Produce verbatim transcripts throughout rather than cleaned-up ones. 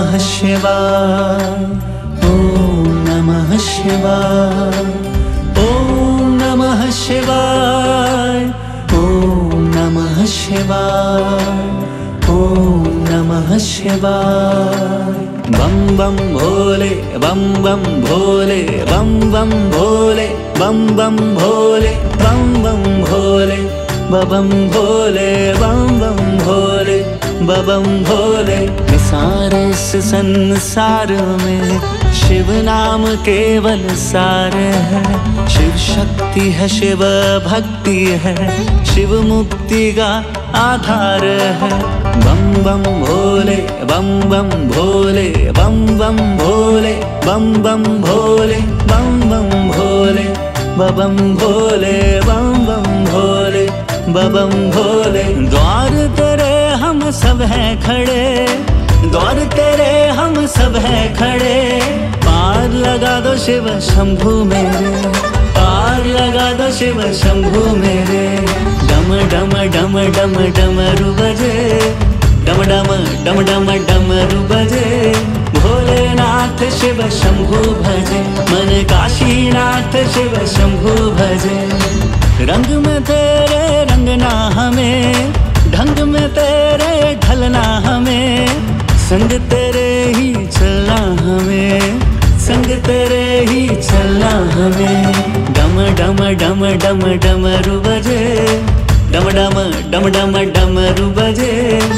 नमः शिवाय, ओम नमः शिवाय, ओम नमः शिवाय, ओम नमः शिवाय, ओम नमः शिवाय। बम बम भोले, बम बम भोले, बम बम भोले, बम बम भोले, बम बम भोले, बम भोले, बम बम भोले, बम भोले। सारे इस संसार में शिव नाम केवल सार है। शिव शक्ति है, शिव भक्ति है, शिव मुक्ति का आधार है। बम बम भोले, बम बम भोले, बम बम भोले, बम बम भोले, बम बम भोले, बम भोले, बम बम भोले, बम भोले। द्वार तेरे हम सब हैं खड़े, द्वार तेरे हम सब हैं खड़े। पार लगा दो शिव शंभू मेरे, पार लगा दो शिव शंभू मेरे। डम डम डम डम डमरू बजे, डम डम डम डम डमरू बजे। भोलेनाथ शिव शंभू भजे, मन काशीनाथ शिव शंभू भजे। रंग में तेरे रंगना हमें, ढंग में तेरे ढलना हमें। संग तेरे ही चलना हमें, संग तेरे ही चलना हमें। डम डम डम डम डमरू बजे, डम डम डम डम डमरू बजे।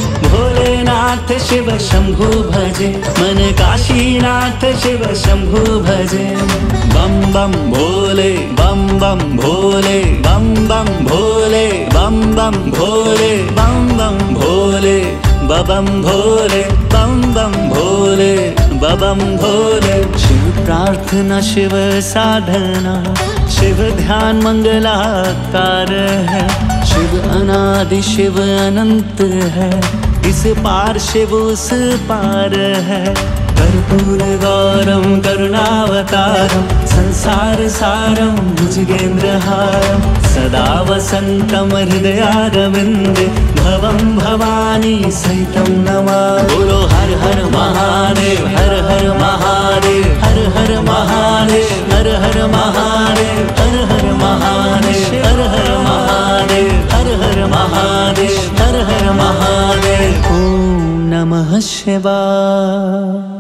भोलेनाथ शिव शंभू भजे, मन काशीनाथ शिव शंभू भजे। बम बम भोले, बम बम भोले, बम बम भोले, बम बम भोले, बम बम भोले, बम भोले, बम बम भोले, बम भोले। शिव प्रार्थना शिव साधना, शिव ध्यान मंगलाकार है। शिव अनादि शिव अनंत है, इस पार शिव उस पार है। कर्पूर गौरम करुणावतारम, संसार सारम भुजगेन्द्रहारम। सदा वसंतम हृदयारविंदे, भवम भवानी सहितं नमामि। बोलो हर हर महादेव, हर हर महादेव, हर हर महादेव, हर हर महादेव, हर हर महादेव, हर हर महादेव, हर हर महादेव, हर हर महादेव। ओम नमः शिवाय।